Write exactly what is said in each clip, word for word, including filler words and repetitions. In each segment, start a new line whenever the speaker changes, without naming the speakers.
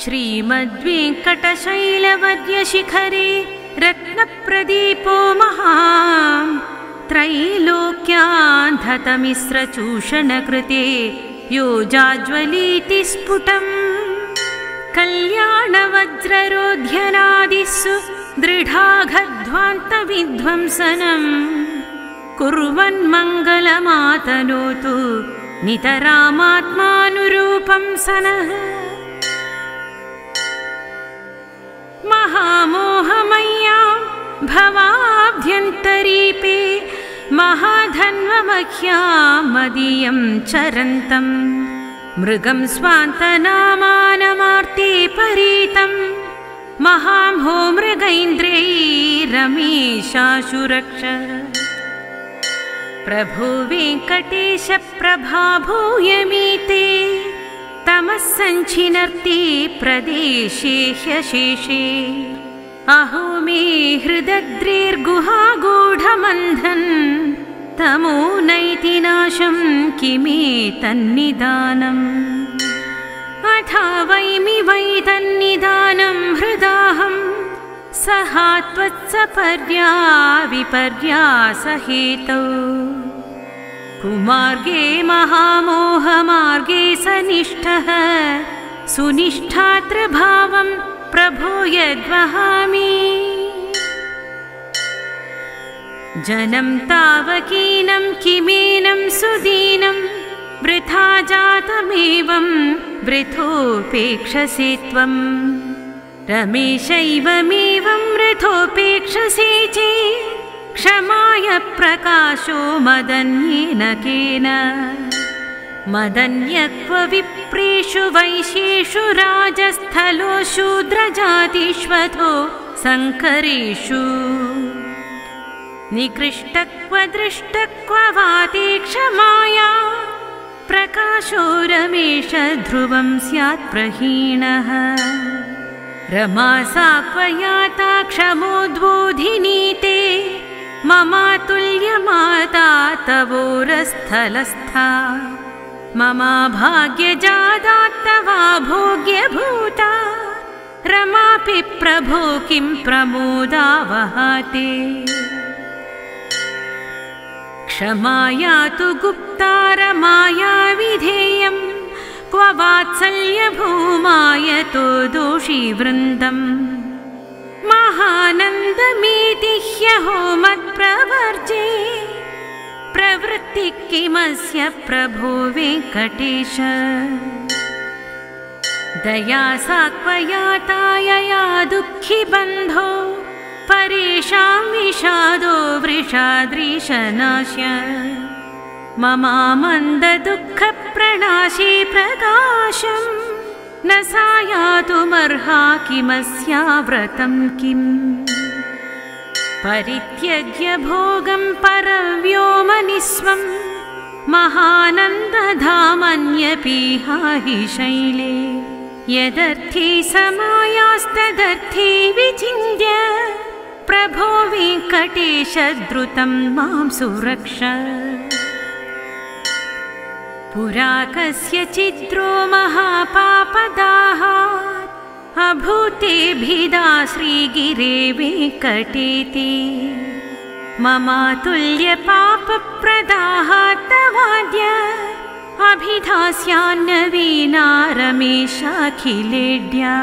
श्रीमद्वेङ्कटशैलवर्यशिखरे रत्नप्रदीपो महां त्रैलोक्यान्धतमिस्रचूषणकृते योजाज्वलीति स्फुटम् कल्याणवज्ररोध्यनादिषु दृढाघध्वान्तविध्वंसनम् कुर्वन्मङ्गलमातनोतु नितरामात्मानुरूपं सनः। महामोहमय्यां भवाभ्यन्तरीपे महाधन्वमह्यां मदीयं चरन्तं मृगं स्वान्तनामानमार्ते परीतं महाम्हो मृगैन्द्रैरमेशाशुरक्ष। प्रभो वेङ्कटेश प्रभाभूयमीते तमः सञ्चिनर्ति प्रदेशे ह्यशेषे अहो मे हृदद्रेर्गुहागूढमन्धन् तमो नैति नाशं किमेतन्निदानम् अथा वैमि वै तन्निदानं हृदाहं सहात्वत्सपर्या विपर्यासहेतौ कुमार्गे महामोहमार्गे सनिष्ठः सुनिष्ठात्र भावं प्रभो यद्वहामि। जनं तावकीनं किमेनं सुदीनं वृथा जातमेवं वृथोपेक्षसे त्वं रमेशैवमेवं वृथोपेक्षसे चेत् क्षमाय प्रकाशो मदन्येन केन मदन्यक्व विप्रेषु वैश्येषु राजस्थलो शूद्रजातिष्वथो संकरेषु निकृष्टक्व दृष्टक्व वाते क्षमाया प्रकाशो रमेश ध्रुवं स्यात् प्रहीणः रमा साक्वयाता क्षमोद्बोधिनीते ममातुल्यमाता तवोरस्थलस्था ममा भाग्यजादात्तवा भोग्यभूता रमापि प्रभो किं प्रमोदा वहाते। क्षमाया तु गुप्ता रमाया विधेयं क्व वात्सल्यभूमाय तो दोषी वृन्दम् महानन्दमेति ह्यहो मत्प्रवर्जे प्रवृत्ति किमस्य प्रभो वेङ्कटेश। दया साक्वयातायया दुःखि बन्धो परेषां विषादो वृषाद्रीशनाश्य ममामन्ददुःखप्रणाशे प्रकाशम् न सायातुमर्हा किमस्याव्रतं किम् परित्यज्य भोगं परव्योमनिस्वं महानन्दधामन्यपीहाहि शैले यदर्थी समायास्तदर्थी विचिन्त्य प्रभो वेङ्कटेश द्रुतं मां सुरक्ष। पुरा कस्यचिद्रो महापापदाहात् अभूतेऽभिधा श्रीगिरे वेङ्कटेति ममातुल्यपापप्रदाहात् तवाद्य अभिधास्यान्नवीना रमेशाखिलेड्या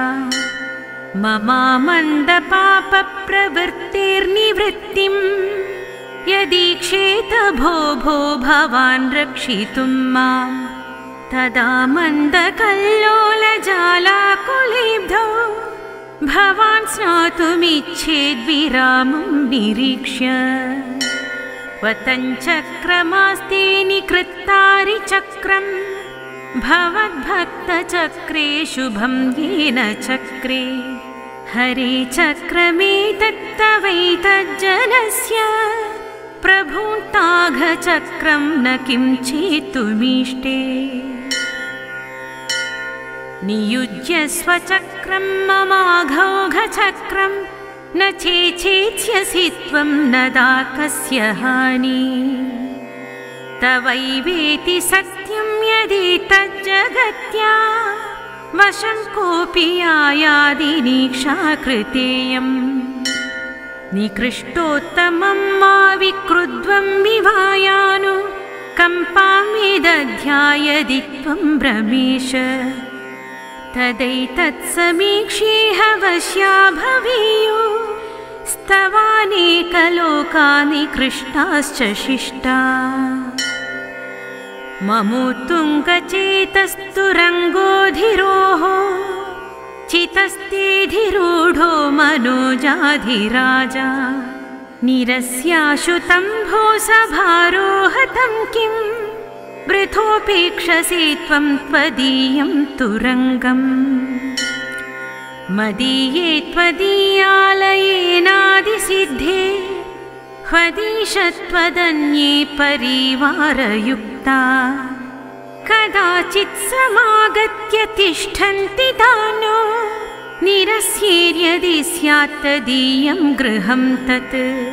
ममामन्दपापप्रवृत्तेर्निवृत्तिं यदीक्षेत भो भो भवान् रक्षितुं मां तदा मन्दकल्लोलजालाकुलेब्धौ भवान् स्नातुमिच्छेद्विरामं निरीक्ष्य क्वतञ्चक्रमास्ते निकृत्तारिचक्रं भवद्भक्तचक्रे शुभं येन चक्रे हरे चक्रमेतत्तवैतज्जनस्य प्रभूताघचक्रं न किं चेतुमीष्टे। नियुज्य स्वचक्रं ममाघौघचक्रं न चेच्छेत्स्यसि त्वं न दाकस्य हानि तवैवेति सत्यं यदि तज्जगत्या वशं कोऽपि यायादिनीक्षाकृतेयम् निकृष्टोत्तमं मा विकृध्वं विवायानु कम्पां वेदध्यायदि त्वं भ्रमेश तदैतत्समीक्षेह वश्या भवेयु स्तवानेकलोकानि कृष्टाश्च शिष्टा ममोत्तुङ्गचेतस्तुरङ्गोऽधिरोः चितस्तेऽधिरूढो मनोजाधिराजा निरस्याशुतं भोसभारोहतं किं वृथोपेक्षसे त्वं त्वदीयं तुरङ्गम् मदीये त्वदीयालयेनादिसिद्धे ह्वदीशत्वदन्ये परिवारयुक्ता कदाचित् समागत्य तिष्ठन्ति तानो निरस्येर्यदि स्यात् तदीयं गृहं तत्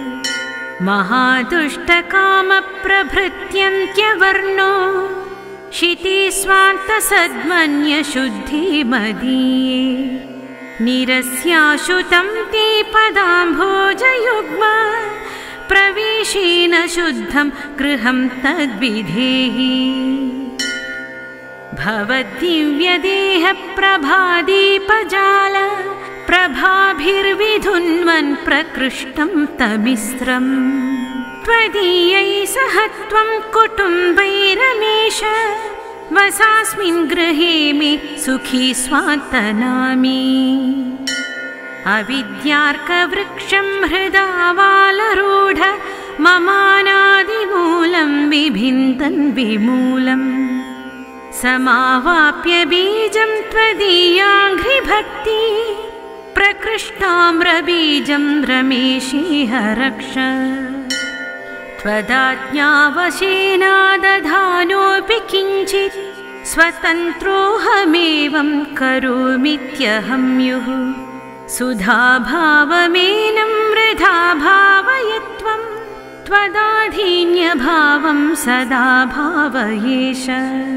महादुष्टकामप्रभृत्यन्त्यवर्णो शिते स्वान्तसद्मन्यशुद्धि मदीये निरस्याशुतं ते पदाम्भोजयुग्म प्रवेशेन शुद्धं गृहं तद्विधेहि भवद्दिव्यदेहप्रभादीपजाल प्रभाभिर्विधुन्वन् प्रकृष्टं तमिस्रम् त्वदीयै सह त्वं कुटुम्बैरमेष वसास्मिन् गृहे मे सुखी स्वान्तनामि अविद्यार्कवृक्षं हृदावालरूढ ममानादिमूलं विभिन्दन् विमूलम् समावाप्य बीजं त्वदीयाङ्घ्रिभक्ति प्रकृष्टाम्रबीजं रमेशेह रक्ष त्वदाज्ञावशेनादधानोऽपि किञ्चित् स्वतन्त्रोऽहमेवं करोमीत्यहं युः सुधाभावमेनं वृथा भावयत्वं त्वदाधीन्यभावं सदा भावयेश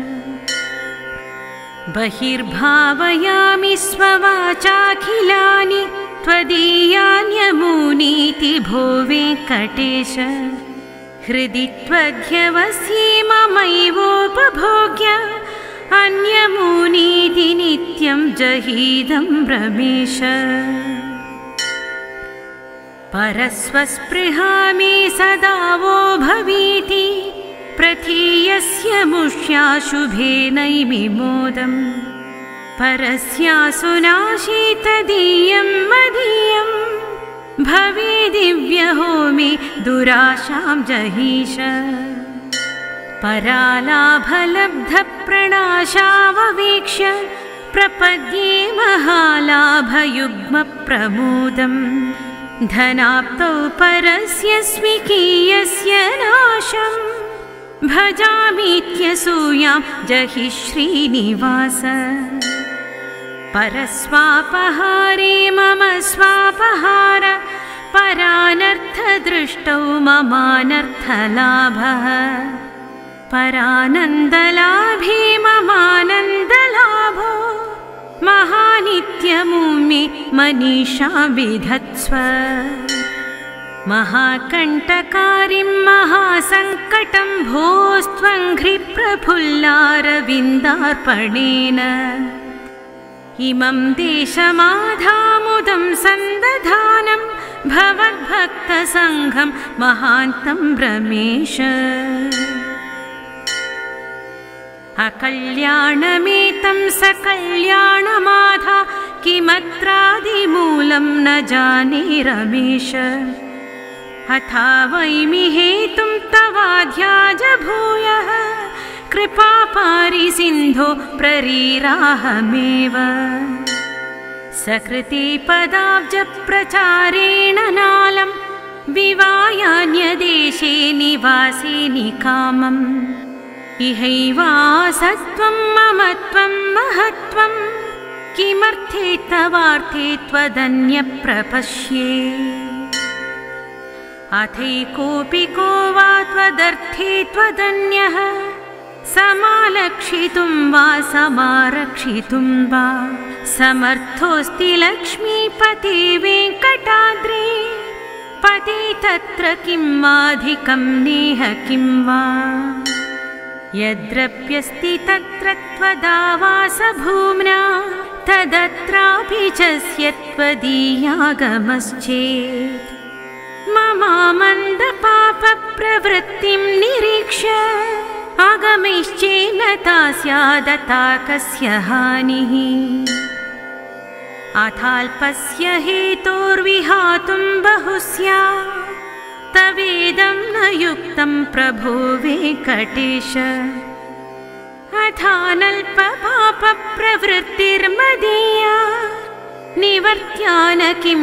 बहिर्भावयामि स्ववाचाखिलानि त्वदीयान्यमूनीति भो वेङ्कटेश हृदि त्वध्यवसि ममैवोपभोग्य अन्यमूनीति नित्यं जहीदं रमेश परस्वस्पृहा मे सदा वो भवीति प्रथीयस्य मुष्याशुभेनैमि मोदम् परस्यासुनाशे तदीयं मदीयं भवेदिव्यहो मे दुराशां जहीश परालाभलब्धप्रणाशाववीक्ष्य प्रपद्ये महालाभयुग्मप्रमोदम् धनाप्तौ परस्य स्विकीयस्य नाशम् भजामीत्यसूयां जहि श्रीनिवास परस्वापहारे मम स्वापहार परानर्थदृष्टौ ममानर्थलाभः परानन्दलाभे ममानन्दलाभो महानित्यमुमे मनीषा विधत्स्व महाकण्टकारिं महासङ्कटं भोस्त्वङ्घ्रिप्रफुल्लारविन्दार्पणेन इमं देशमाधामुदं सन्दधानं भवद्भक्तसङ्घं महान्तं रमेश अकल्याणमेतं सकल्याणमाधा किमत्रादिमूलं न जाने रमेश अथावैमि हेतुं तवाध्याज भूयः कृपापारिसिन्धो प्ररीराहमेव सकृते पदाब्जप्रचारेण नालं विवायान्यदेशे निवासे निकामम् इहैवासत्वं ममत्वं महत्वं किमर्थे तवार्थे त्वदन्यप्रपश्ये अथैकोऽपि को वा त्वदर्थे त्वदन्यः समालक्षितुं वा समारक्षितुं वा समर्थोऽस्ति लक्ष्मीपते वेङ्कटाद्रे पते तत्र किमाधिकं नेह किं वा यद्रप्यस्ति तत्र त्वदावास भूम्ना तदत्रापि च स्यत्वदीयागमश्चेत् ममामन्दपापप्रवृत्तिं निरीक्ष्य आगमैश्चेन्न स्यादता कस्य हानिः अथाल्पस्य हेतोर्विहातुं बहु स्यात् तवेदं न युक्तं प्रभो वेङ्कटेश अथानल्पपापप्रवृत्तिर्मदीया निवर्त्यान किं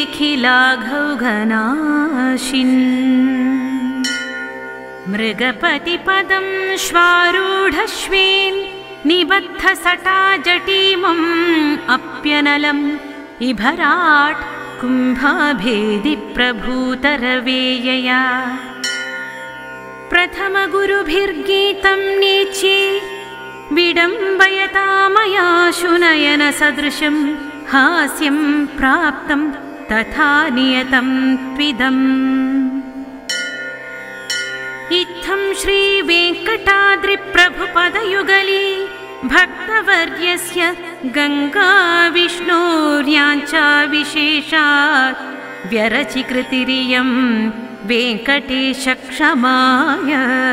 तेऽखिलाघौघनाशिन् मृगपतिपदं श्वारूढश्वेन् निबद्धसटाजटीमम् अप्यनलम् इभराट् कुम्भाभेदि प्रभूतरवेयया प्रथमगुरुभिर्गीतं नेच्ये विडम्बयता मया शुनयनसदृशं हास्यं प्राप्तं तथा नियतं त्विदम् इत्थं श्रीवेङ्कटाद्रिप्रभुपदयुगले भक्तवर्यस्य गङ्गा विष्णोर्याञ्चा विशेषात् व्यरचिकृतिरियं वेङ्कटेशक्षमाय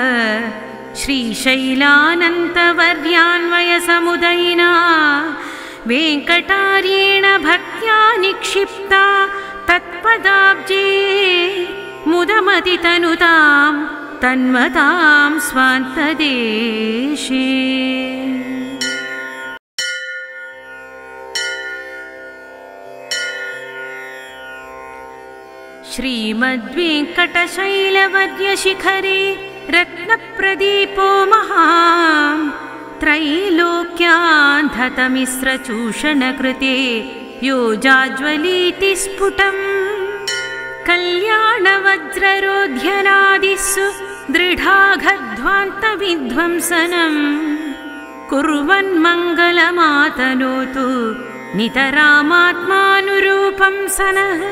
श्रीशैलानन्तवर्यान्वयसमुदयिना वेङ्कटार्येण भक्त्या निक्षिप्ता तत्पदाब्जे मुदमतितनुतां तन्वतां स्वान्तदेशे। श्रीमद्वेङ्कटशैलवर्यशिखरे रत्नप्रदीपो महां त्रैलोक्यान्धतमिस्रचूषणकृते योजाज्वलीति स्फुटम् कल्याणवज्ररोध्यनादिषु दृढाघध्वान्तविध्वंसनम् कुर्वन्मङ्गलमातनोतु नितरामात्मानुरूपं सनः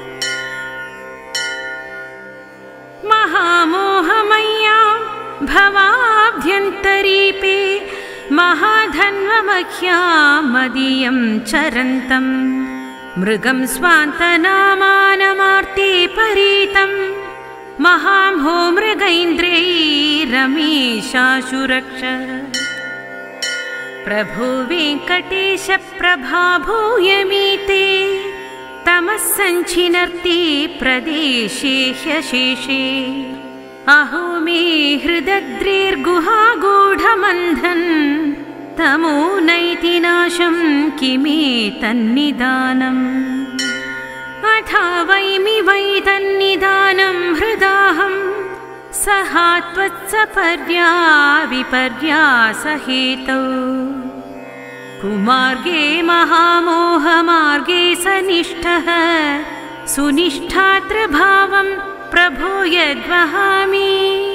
महामोहमय्यां भवाभ्यन्तरीपे महाधन्वमह्यां मदीयं चरन्तम् मृगं स्वान्तनामानमार्ते परीतं महाम्हो मृगैन्द्रैरमेशाशुरक्ष प्रभो वेङ्कटेश प्रभाभूयमीते तमः सञ्चिनर्ति प्रदेशे ह्यशेषे अहो मे हृदद्रेर्गुहागूढमन्धन् तमो नैति नाशं किमेतन्निदानम् अथा वैमि वै तन्निदानं हृदाहं सहात्वत्सपर्या विपर्यासहेतौ कुमार्गे महामोहमार्गे सनिष्ठः सुनिष्ठात्रभावं प्रभो यद्वहामि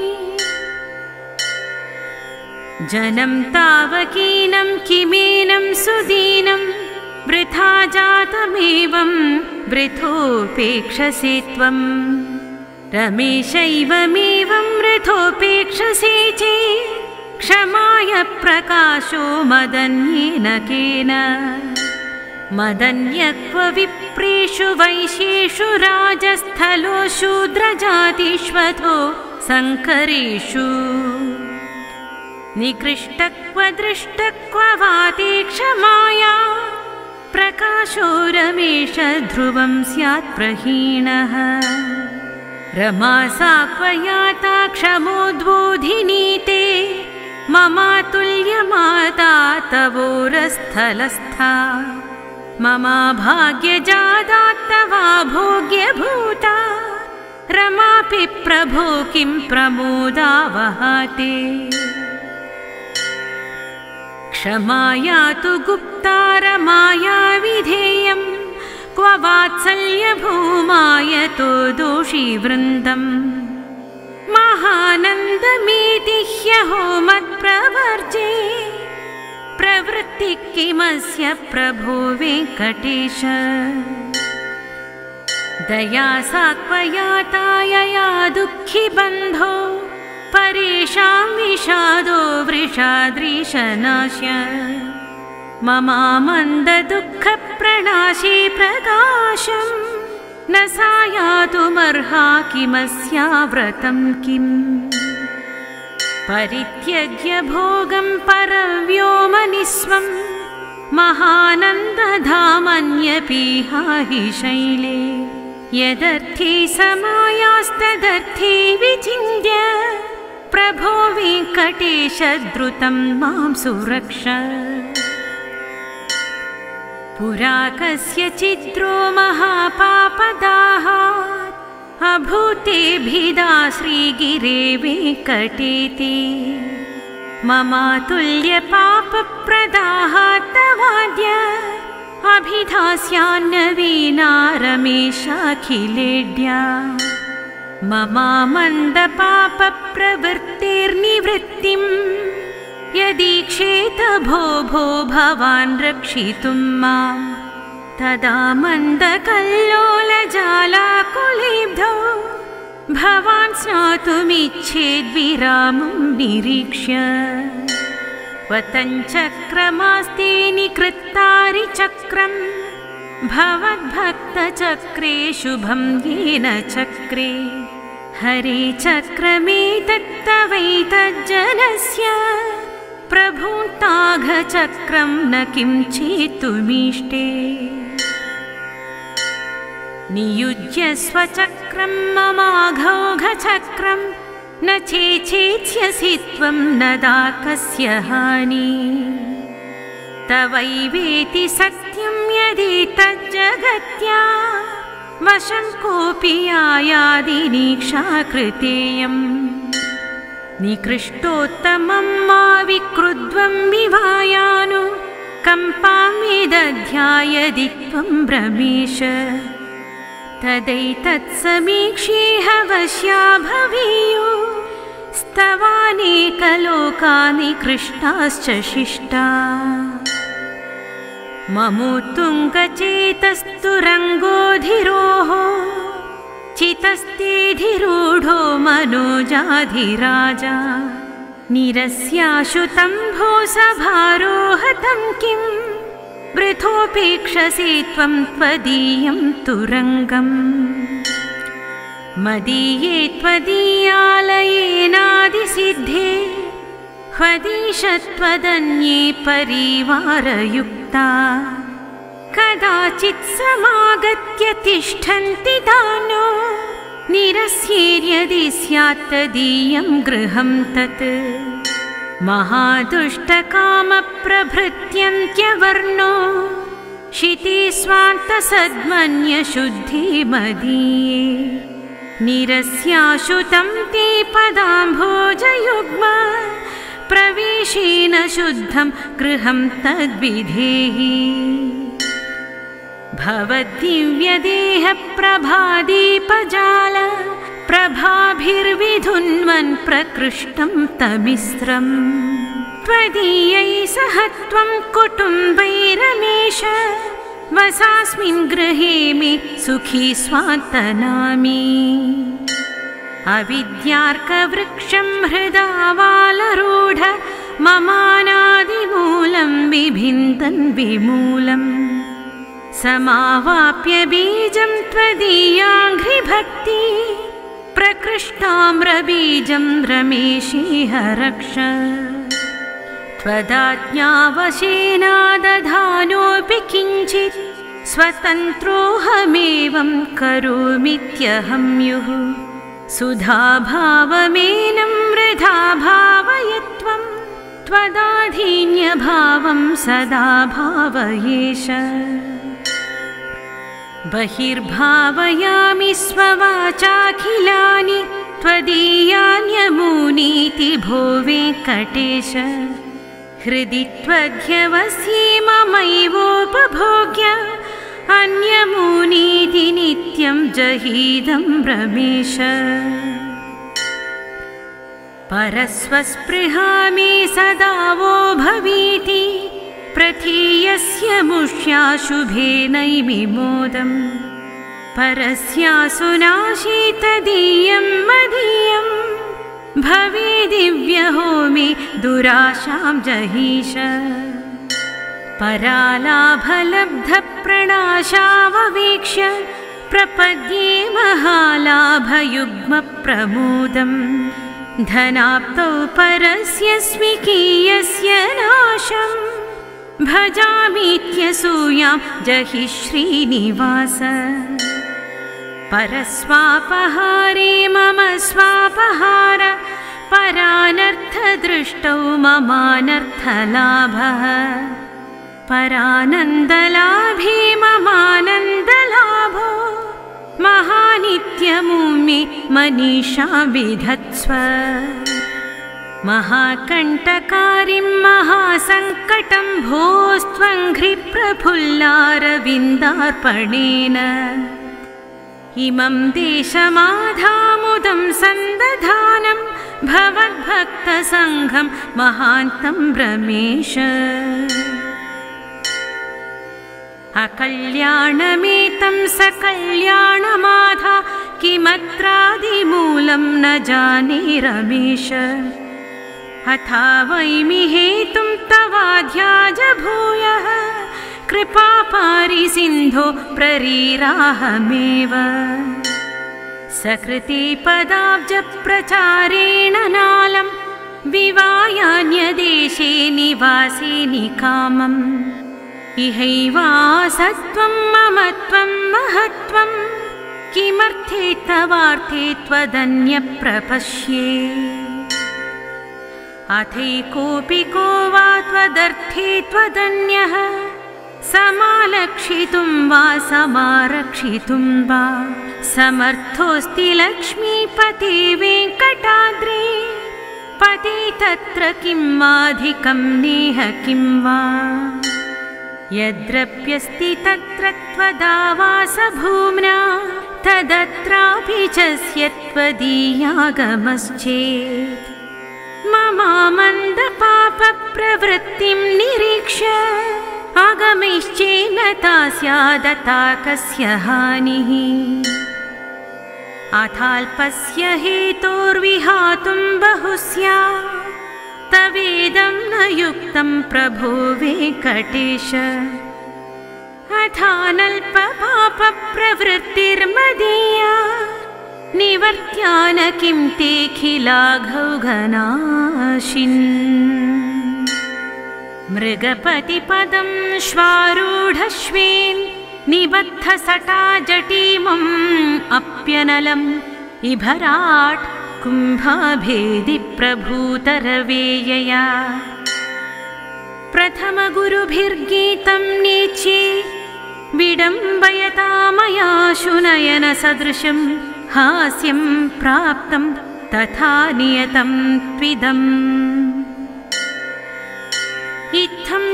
जनं तावकीनं किमेनं सुदीनं वृथा जातमेवं वृथोपेक्षसे त्वं रमेशैवमेवं वृथोपेक्षसे चेत् क्षमाय प्रकाशो मदन्येन केन मदन्यक्व विप्रेषु वैश्येषु राजस्थलो शूद्रजातिष्वथो संकरेषु निकृष्टक्व दृष्टक्व वाते क्षमाया प्रकाशो रमेश ध्रुवं स्यात् प्रहीणः रमा साक्वयाता क्षमोद्बोधिनीते ममातुल्यमाता तवोरस्थलस्था ममा भाग्यजादात्तवा भोग्यभूता रमापि प्रभो किं प्रमोदा वहाते क्षमाया तु गुप्ता रमाया विधेयं क्व वात्सल्य भूमाय तो दोषी वृन्दम् महानन्दमेति ह्यहो मत्प्रवर्जे प्रवृत्तिः किमस्य प्रभो वेङ्कटेश दया सात्वयातायया दुःखि बन्धो परेषां विषादो वृषाद्रीशनाश्य ममामन्ददुःखप्रणाशी प्रकाशं न सायातुमर्हा किमस्याव्रतं किम् परित्यज्य भोगं परव्योमनिस्वं महानन्दधामन्यपीहाहि शैले यदर्थी समायास्तदर्थी विचिन्त्य प्रभो वेङ्कटेश द्रुतं मां सुरक्ष पुरा कस्यचिद्रो महापापदाहात् अभूतेऽभिधा श्रीगिरे वेङ्कटेति ममातुल्यपापप्रदाहात् तवाद्य अभिधास्यान्नवीना रमेशाखिलेड्या ममामन्दपापप्रवृत्तेर्निवृत्तिं यदीक्षेत भो भो भवान् रक्षितुं मां तदा मन्दकल्लोलजालाकुलेब्धौ भवान् स्नातुमिच्छेद्विरामं निरीक्ष्य क्वतञ्चक्रमास्ते निकृत्तारिचक्रं भवद्भक्तचक्रे शुभं येन चक्रे हरे चक्रमेतत्तवैतज्जनस्य प्रभूताघचक्रं न किं चेतुमीष्टे नियुज्य स्वचक्रं ममाघौघचक्रं न चेच्छेत्स्यसि त्वं न दाकस्य हानि तवैवेति सत्यं यदेतज्जगत्या वशं कोऽपि आयादिनीक्षाकृतेयम् निकृष्टोत्तमं मा विक्रुध्वं विवायानु कम्पां विदध्यायदि त्वं रमेश तदैतत्समीक्षेह वश्या भवेयु स्तवानेकलोकानि कृष्टाश्च शिष्टा ममोत्तुङ्गचेतस्तुरङ्गोऽधिरोः चितस्तेऽधिरूढो मनोजाधिराजा निरस्याशुतं भोसभारोहतं किं वृथोपेक्षसे त्वं त्वदीयं तुरङ्गम् मदीये त्वदीयालयेनादिसिद्धे ह्वदीशत्वदन्ये परिवारयुक्ता कदाचित् समागत्य तिष्ठन्ति दानो निरस्येर्यदि स्यात् तदीयं गृहं तत् महादुष्टकामप्रभृत्यन्त्यवर्णो शिते स्वान्तसद्मन्यशुद्धि मदीये निरस्याशुतं ते पदाम्भोजयुग्म प्रवेशेन शुद्धं गृहं तद्विधेहि भवद्दिव्यदेहप्रभादीपजाल प्रभाभिर्विधुन्वन् प्रकृष्टं तमिस्रम् त्वदीयै सह त्वं कुटुम्बैरमेश वसास्मिन् गृहे मे सुखी स्वान्तनामि अविद्यार्कवृक्षं हृदावालरूढ ममानादिमूलं बिभिन्दन् विमूलम् समावाप्य बीजं त्वदीयाङ्घ्रिभक्ति प्रकृष्टाम्रबीजं रमेशेह रक्ष त्वदाज्ञावशेनादधानोऽपि किञ्चित् स्वतन्त्रोऽहमेवं करोमीत्यहं युः सुधाभावमेनं मृधा भावयत्वं त्वदाधीन्यभावं सदा भावयेश बहिर्भावयामि स्ववाचाखिलानि त्वदीयान्यमूनीति भो वेङ्कटेश हृदि त्वध्यवसि ममैवोपभोग्य अन्यमूनीति नित्यं जहीदं रमेश परस्वस्पृहा मे सदा वो भवीति प्रथीयस्य मुष्याशुभे नैमिमोदम् परस्यासु नाशी तदीयं मदीयं भवेदिव्यहो मे दुराशां जहीश परालाभलब्धप्रणाशाववीक्ष्य प्रपद्ये महालाभयुग्मप्रमोदम् धनाप्तौ परस्य स्विकीयस्य नाशम् भजामीत्यसूयां जहि श्रीनिवास परस्वापहारे मम स्वापहार परानर्थदृष्टौ ममानर्थलाभः परानन्दलाभे ममानन्दलाभो महानित्यमुमे मनीषा विधत्स्व महाकण्टकारिं महासङ्कटं भोस्त्वङ्घ्रिप्रफुल्लारविन्दार्पणेन इमं देशमाधामुदं सन्दधानं भवद्भक्तसङ्घं महान्तं रमेश अकल्याणमेतं सकल्याणमाधा किमत्रादिमूलं न जाने रमेश अथा वैमि हेतुं तवाध्याज भूयः कृपापारिसिन्धो प्ररीराहमेव सकृते पदाब्जप्रचारेण नालं विवायान्यदेशे निवासे निकामम् इहैवासत्वं ममत्वं महत्वं किमर्थे तवार्थे त्वदन्यप्रपश्ये अथैकोऽपि को वा त्वदर्थे त्वदन्यः समालक्षितुं वा समारक्षितुं वा समर्थोऽस्ति लक्ष्मीपते वेङ्कटाद्रे पते तत्र किमाधिकं नेह किं वा यद्रप्यस्ति तत्र त्वदावासभूम्ना तदत्रापि च स्यत्वदीयागमश्चेत् ममामन्दपापप्रवृत्तिं निरीक्ष्य आगमिश्चेन्न ता स्यादता कस्य हानिः अथाल्पस्य हेतोर्विहातुं बहु स्यात् तवेदं न युक्तं प्रभो वेङ्कटेश अथानल्पपापप्रवृत्तिर्मदीया निवर्त्यान किं तेऽखिलाघौघनाशिन् मृगपतिपदं श्वारूढश्वेन् निबद्धसटाजटीमम् अप्यनलम् इभराट् कुम्भाभेदि प्रभूतरवेयया प्रथमगुरुभिर्गीतं नेच्ये विडम्बयता मया शुनयन सदृशं हास्यं प्राप्तं तथा नियतं त्विदम् इत्थं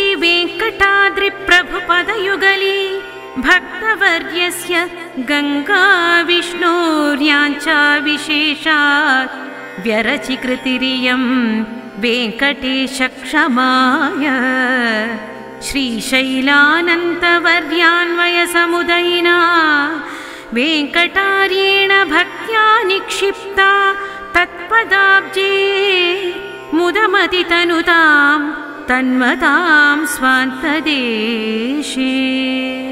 श्रीवेङ्कटाद्रिप्रभुपदयुगली भक्तवर्यस्य गंगा विष्णोर्यांचा विशेषात् व्यरचिकृतिरियं वेङ्कटेश क्षमाय श्रीशैलानन्तवर्यान्वयसमुदयिना वेङ्कटार्येण भक्त्या निक्षिप्ता तत्पदाब्जे मुदमतितनुतां तन्मतां स्वान्तदेशे।